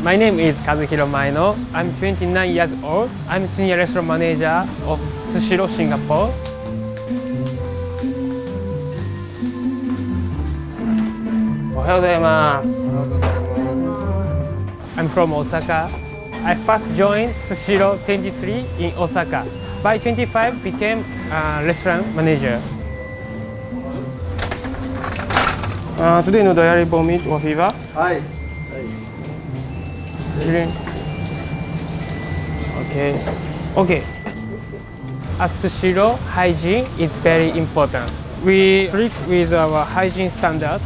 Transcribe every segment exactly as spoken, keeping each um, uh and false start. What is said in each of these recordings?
My name is Kazuhiro Maeno. I'm twenty-nine years old. I'm senior restaurant manager of Sushiro Singapore. Ohayou gozaimasu. I'm from Osaka. I first joined Sushiro twenty-three in Osaka. By twenty-five, became a restaurant manager. Uh, today no diary vomit or fever? Hi. Okay. Okay. At Sushiro, hygiene is very important. We treat with our hygiene standard.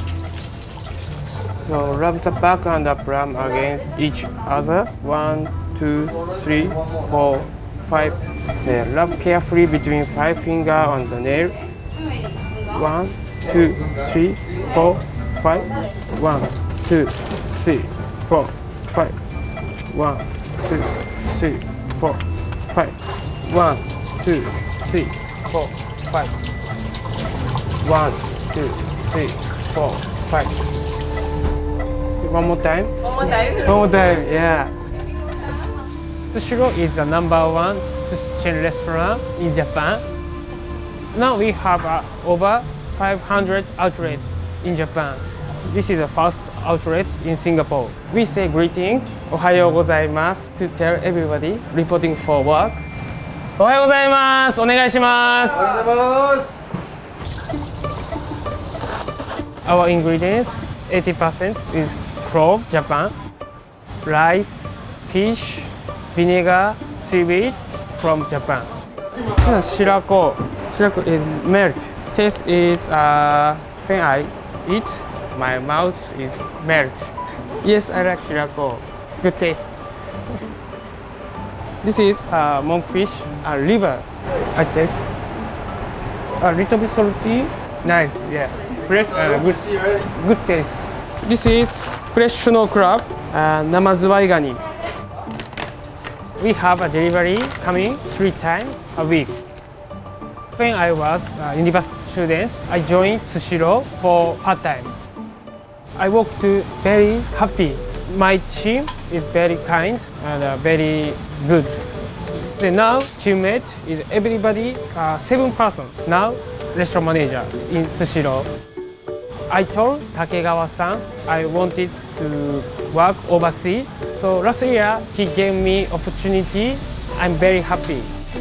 So rub the back and the palm against each other. One, two, three, four, five. Then rub carefully between five fingers on the nail. One, two, three, four, five. One, two, three, four, five. One, two, three, four, five. One, two, three, four, five. One, two, three, four, five. One more time. One more time. One more time. Yeah. Sushiro is the number one sushi chain restaurant in Japan. Now we have uh, over five hundred outlets in Japan. This is the first outlet in Singapore. We say greeting, ohayou gozaimasu, to tell everybody reporting for work. Ohayou gozaimasu, onegai shimasu. Our ingredients, eighty percent is from Japan. Rice, fish, vinegar, seaweed from Japan. This is shirako. Shirako is melt. Taste is uh, when I eat, my mouth is melt. Yes, I like shirako. Good taste. This is uh, monkfish, uh, liver. I taste. A little bit salty. Nice, yeah. Fresh, uh, good, good taste. This is fresh snow crab, uh, namazuwai gani. We have a delivery coming three times a week. When I was a university student, I joined Sushiro for part-time. I work to very happy. My team is very kind and uh, very good. And now teammate is everybody uh, seven person. Now restaurant manager in Sushiro. I told Takegawa-san I wanted to work overseas. So last year he gave me opportunity. I'm very happy.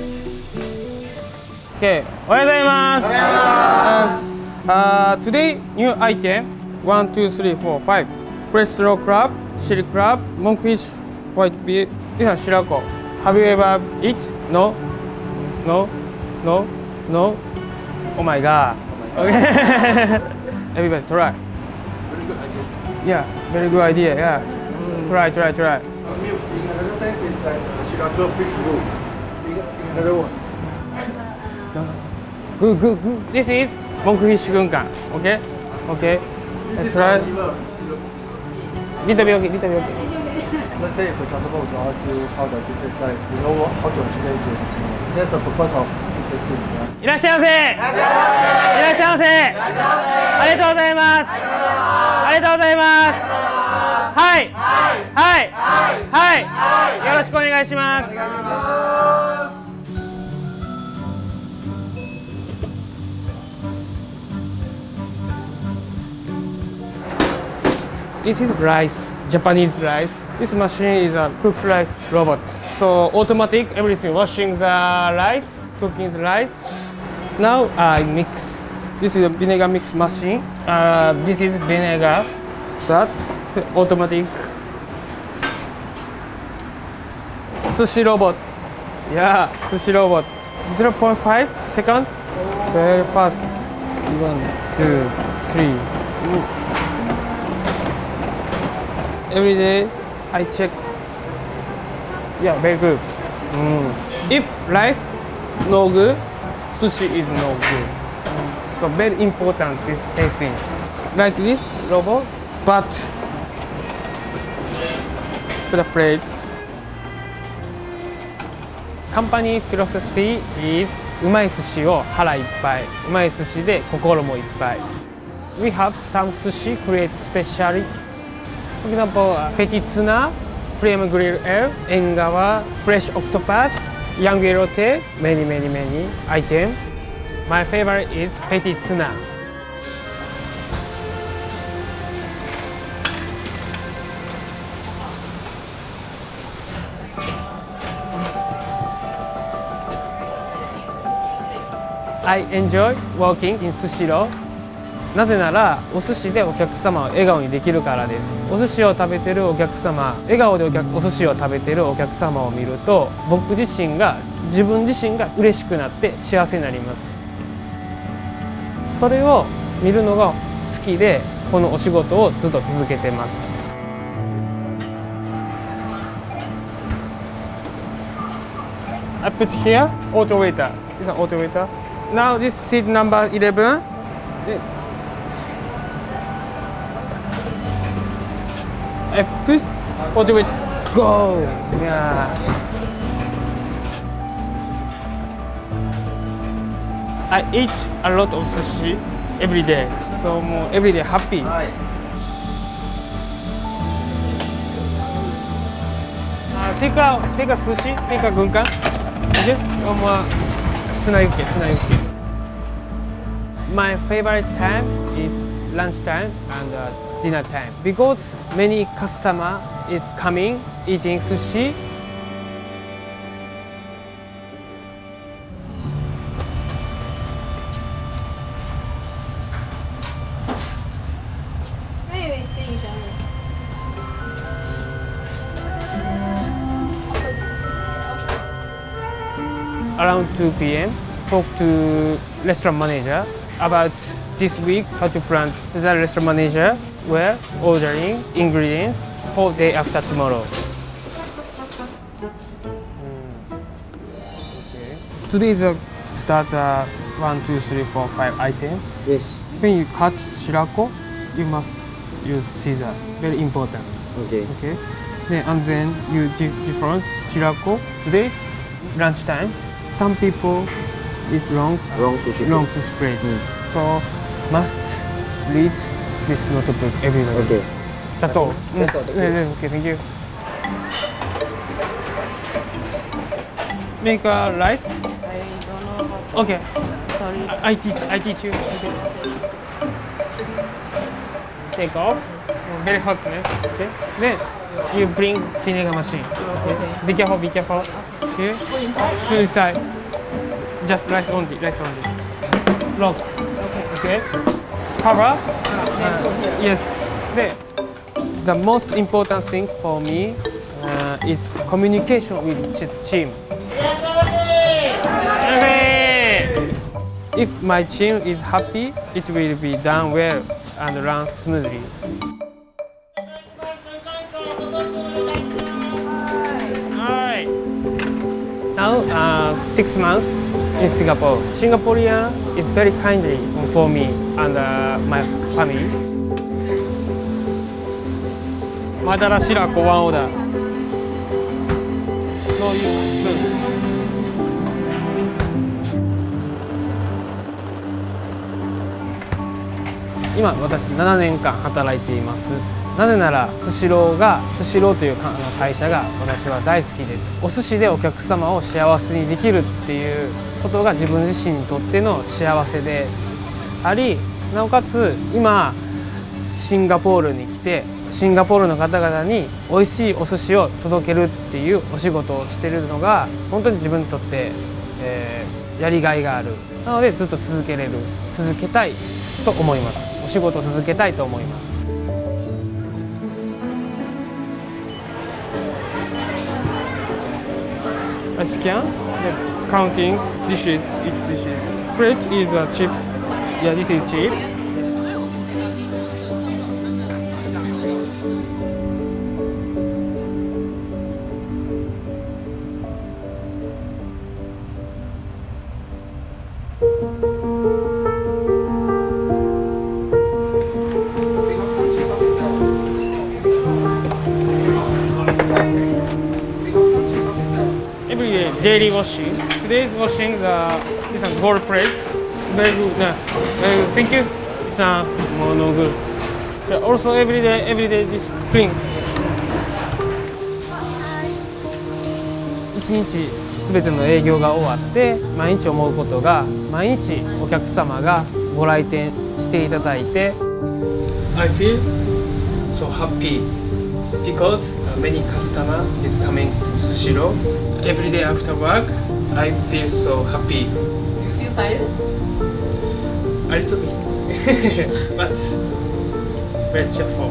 Okay, ohayou gozaimasu. Uh, today new item one, two, three, four, five. Fresh snow crab, chili crab, monkfish, white beef. This is shirako. Have you ever eat? No, no, no, no. Oh my god. Okay. Everybody try. Very good idea. Yeah, very good idea. Yeah. Mm. Try, try, try. In another sense, it's like shirako fish roll. In another one. No, no. Good, good, good. This is monkfish gunkan. Okay, okay. This is Try. liver. Little bit okay, little bit okay. Let's say if the customer were to ask you how does it taste like, you know what, how to explain to the customer. That's the purpose of food tasting. Yeah? いらっしゃいませ。いらっしゃいませ。ありがとうございます。ありがとうございます。はい。はい。はい。よろしくお願いします。This is rice, Japanese rice. This machine is a cook rice robot. So automatic, everything, washing the rice, cooking the rice. Now I mix. This is a vinegar mix machine. Uh, this is vinegar. Start the automatic. Sushi robot. Yeah, sushi robot. zero point five second. Very fast. One, two, three. Ooh. Every day I check. Yeah, very good. Mm. If rice no good, sushi is no good. So very important this tasting. Like this robot, but to the plate. Company philosophy is うまい寿司を腹いっぱい、うまい寿司で心もいっぱい。We have some sushi created specially. For example, fatty tuna, Flame Grill L, 縁側 Fresh Octopus, Young Elote, many many many items. My favorite is Petit Tuna. I enjoy working in Sushiro. なぜならお寿司でお客様を笑顔にできるからです。お寿司を食べてるお客様、笑顔でお客お寿司を食べてるお客様を見ると、僕自身が自分自身が嬉しくなって幸せになります。それを見るのが好きで、このお仕事をずっと続けてます。I put here auto waiter. This is an auto waiter. Now this seat number eleven. I push auto waiter. Go. Yeah. I eat a lot of sushi every day, so more every day happy. Uh, take a take a sushi, take a gunkan. Okay, um, tsunayuki, tsunayuki. My favorite time is lunchtime and uh, dinner time because many customer is coming eating sushi. Around two p m talk to restaurant manager about this week how to plan to the restaurant manager where ordering ingredients for day after tomorrow. Mm. Okay. Today is a start uh, one, two, three, four, five item. Yes. When you cut shirako, you must use scissor. Very important. Okay. Okay. Then, and then you di difference shirako. Today's lunchtime. Some people eat long, Wrong sushi. long spread. Mm. So must read this notebook every day. Okay. That's all. That's all. Mm. Yeah, yeah, okay, thank you. Make a rice. I don't know how to. Okay. Sorry. I, I teach. I teach you. Okay. Take off. Oh, very hot, man. Okay. Then you bring vinegar machine. Okay. Be careful. Be careful. Okay. Put inside. Put inside. Just rice only. Rice only. Lock. Okay. Okay. Cover. Then put here. Yes. Then the most important thing for me uh, is communication with ch- team. If my team is happy, it will be done well and run smoothly. Alright. Now, uh, six months in Singapore. Singaporean is very kindly for me and uh, my family. Madara Shirako, one order. No use spoon. 今私ななねんかん働いています。なぜならスシローがスシローという会社が私は大好きです。お寿司でお客様を幸せにできるっていうことが自分自身にとっての幸せであり、なおかつ今シンガポールに来てシンガポールの方々に美味しいお寿司を届けるっていうお仕事をしているのが本当に自分にとって、えー、やりがいがある。なのでずっと続けれる続けたいと思います。お仕事を続けたいと思います。I scan, counting dishes, each dishes. Plate is a cheap. Yeah, this is cheap. Every day, daily washing. Today's washing the this a gold plate. Very good. Yeah. Very good. Thank you. It's a more no good. So also every day, every day this clean. 一日全ての営業が終わって毎日思うことが、毎日お客様がご来店していただいて I feel so happy because many customer is coming to Sushiro. Every day after work, I feel so happy. You feel tired? A little bit, but very cheerful.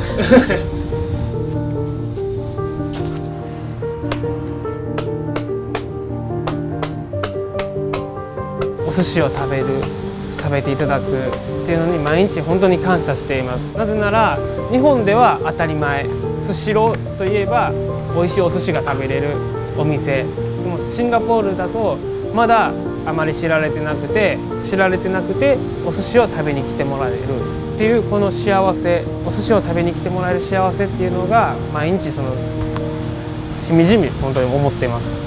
お寿司を食べる、食べていただくっていうのに毎日本当に感謝しています。なぜなら日本では当たり前、スシローといえば美味しいお寿司が食べれるお店。でもシンガポールだとまだあまり知られてなくて知られてなくてお寿司を食べに来てもらえるっていうこの幸せ、お寿司を食べに来てもらえる幸せっていうのが毎日そのしみじみ本当に思っています。